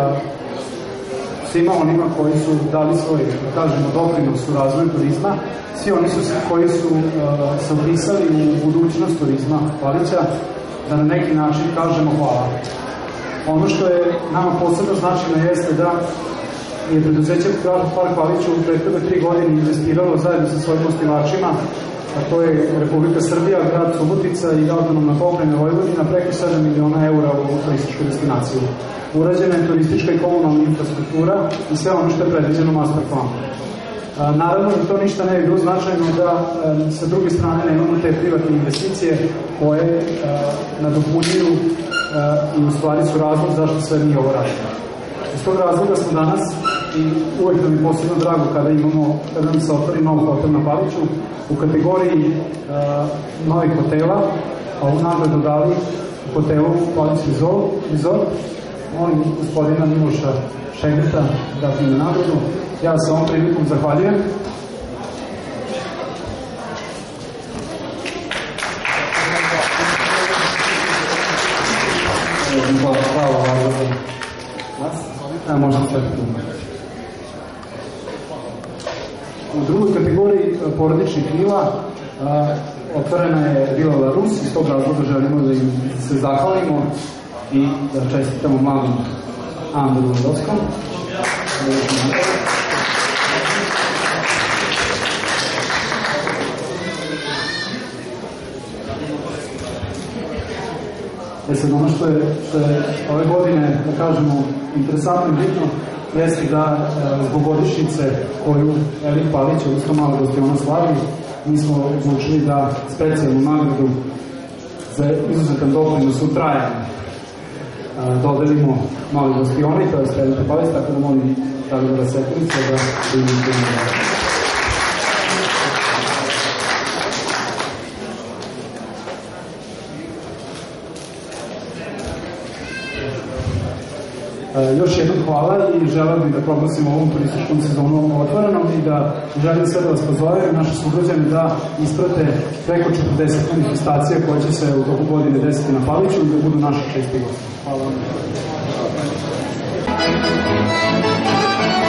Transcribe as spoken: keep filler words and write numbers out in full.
svima onima koji su dali svoj, da kažemo, doprinos u razvoju turizma, svi oni su, koji su uh, se upisali u budućnost turizma Palića, da na neki način kažemo hvala. Ono što je nama posebno značajno jeste da je preduzeće Park Palić u prethodne tri godine investiralo zajedno sa svojim osnivačima, a to je Republika Srbija, grad Subotica i autonomna pokrajina Vojvodina, preko sedam miliona eura u turističku destinaciju. Urađena je turistička i komunalna infrastruktura i sve ono što je predviđeno master planom. Naravno da to ništa ne bi bilo značajno da sa druge strane nemamo te privatne investicije koje nadopunjuju i u stvari su razlog zašto sve mi ovo radimo. Iz tog razloga smo danas, i uvek nam je posebno drago kada imamo, kada nam se otvori nov hotel na Paliću, u kategoriji novih hotela, a u nagradu dali hotelu Palić Resort. Molim gospodina Miloša Šegrta da primi nagradu. Ja se ovom prilikom zahvaljujem. Hvala vam. Ja, možda sve prima. U drugoj kategoriji porodičnih vila otvorena je Vila La Rus, iz tog razloga želimo da im se zahvalimo i da čestitamo mladom Andru Vodovskom. E sad, ono što je, što je ove godine, da kažemo, interesantno i bitno, jeste da zbog godišnjice koju Erik Palić, odnosno Mala gostiona slavi, mi smo odlučili da specijalnu nagradu za izuzetan doprinos u trajanju dodelimo Mali gostioni, to je Erik Palić, tako da molim Davida Sekunića da primite nagradu. Još jednom hvala i želim bih da proglasimo ovom turističkom sezonu otvorenom i da želim sve da vas pozovem, naši sugrađani, da isprate preko četrdeset manifestacija koje će se u toku godine desiti na Paliću i da budu naši česti gosti. Hvala vam.